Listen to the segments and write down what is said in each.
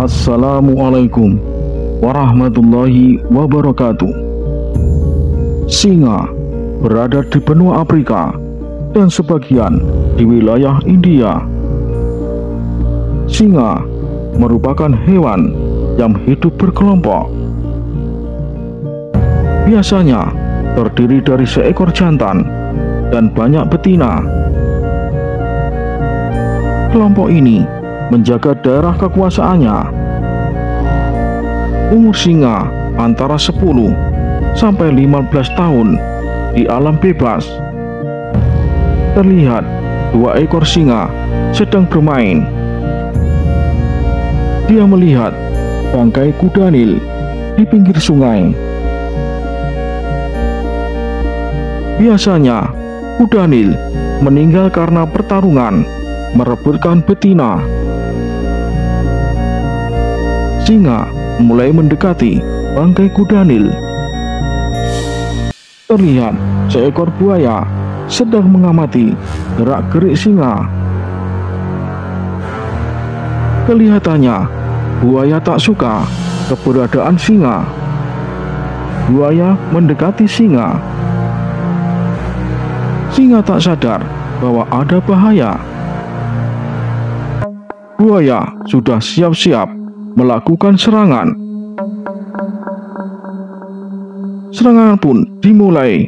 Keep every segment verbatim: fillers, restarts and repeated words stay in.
Assalamualaikum warahmatullahi wabarakatuh. Singa berada di benua Afrika dan sebagian di wilayah India. Singa merupakan hewan yang hidup berkelompok. Biasanya terdiri dari seekor jantan dan banyak betina. Kelompok ini menjaga daerah kekuasaannya. Umur singa antara sepuluh sampai lima belas tahun di alam bebas. Terlihat dua ekor singa sedang bermain. Dia melihat bangkai kuda Nil di pinggir sungai. Biasanya kuda Nil meninggal karena pertarungan merebutkan betina. Singa mulai mendekati bangkai kuda Nil. Terlihat seekor buaya sedang mengamati gerak-gerik singa. Kelihatannya buaya tak suka keberadaan singa. Buaya mendekati singa. Singa tak sadar bahwa ada bahaya. Buaya sudah siap-siap melakukan serangan. Serangan pun dimulai.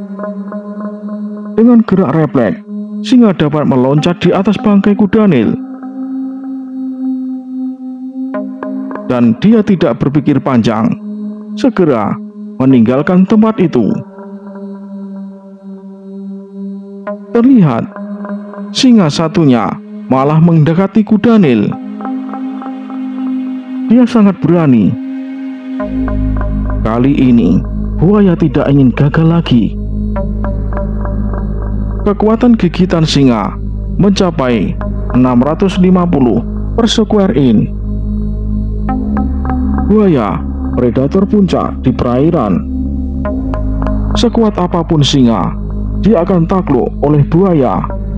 Dengan gerak refleks, singa dapat meloncat di atas bangkai kuda Nil. Dan dia tidak berpikir panjang, segera meninggalkan tempat itu. Terlihat singa satunya malah mendekati kuda Nil. Dia sangat berani. Kali ini buaya tidak ingin gagal lagi. Kekuatan gigitan singa mencapai enam ratus lima puluh per square inch. Buaya predator puncak di perairan. Sekuat apapun singa, dia akan takluk oleh buaya.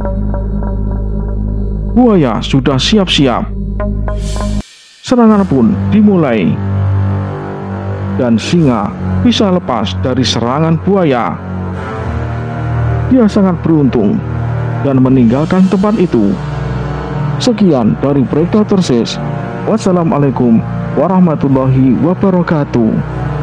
Buaya sudah siap-siap. Serangan pun dimulai. Dan singa bisa lepas dari serangan buaya. Dia sangat beruntung dan meninggalkan tempat itu. Sekian dari Predator Sis. Wassalamualaikum warahmatullahi wabarakatuh.